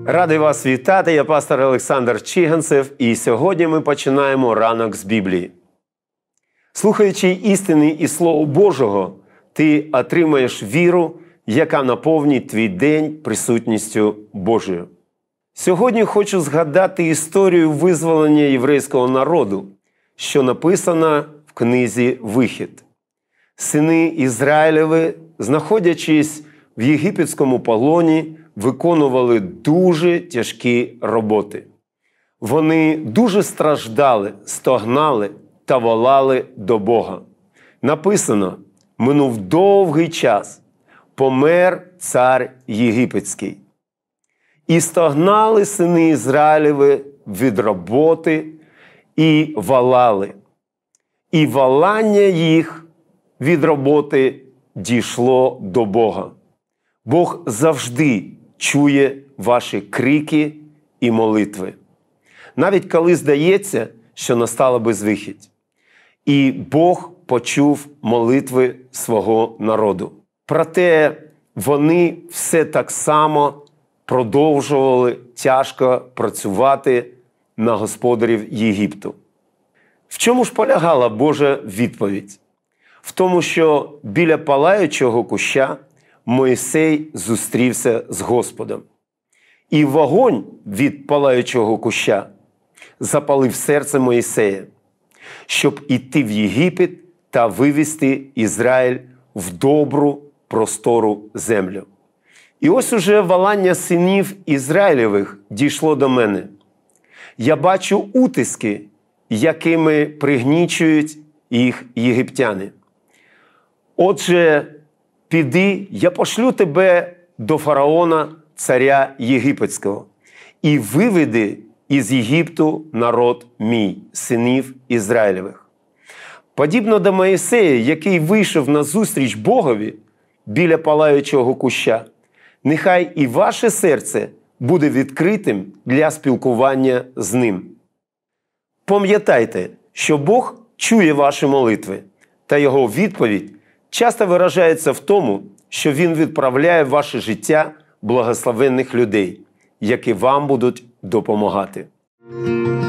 Радий вас вітати, я пастор Олександр Чиганцев, і сьогодні ми починаємо ранок з Біблії. Слухаючи істини і Слово Божого, ти отримаєш віру, яка наповнить твій день присутністю Божою. Сьогодні хочу згадати історію визволення єврейського народу, що написана в книзі «Вихід». Сини Ізраїлеві, знаходячись в єгипетському полоні, виконували дуже тяжкі роботи. Вони дуже страждали, стогнали та волали до Бога. Написано: «Минув довгий час, помер цар єгипетський». І стогнали сини Ізраїлеві від роботи і волали. І волання їх від роботи дійшло до Бога. Бог завжди чує ваші крики і молитви. Навіть коли здається, що настала безвихідь. І Бог почув молитви свого народу. Проте вони все так само продовжували тяжко працювати на господарів Єгипту. В чому ж полягала Божа відповідь? В тому, що біля палаючого куща Мойсей зустрівся з Господом. І вогонь від палаючого куща запалив серце Мойсея, щоб іти в Єгипет та вивести Ізраїль в добру, простору землю. І ось уже волання синів Ізраїлевих дійшло до мене. Я бачу утиски, якими пригнічують їх єгиптяни. Отже, піди, я пошлю тебе до фараона, царя єгипетського, і виведи із Єгипту народ мій, синів Ізраїлевих. Подібно до Моїсея, який вийшов на зустріч Богові біля палаючого куща, нехай і ваше серце буде відкритим для спілкування з ним. Пам'ятайте, що Бог чує ваші молитви, та його відповідь часто виражається в тому, що Він відправляє в ваше життя благословенних людей, які вам будуть допомагати.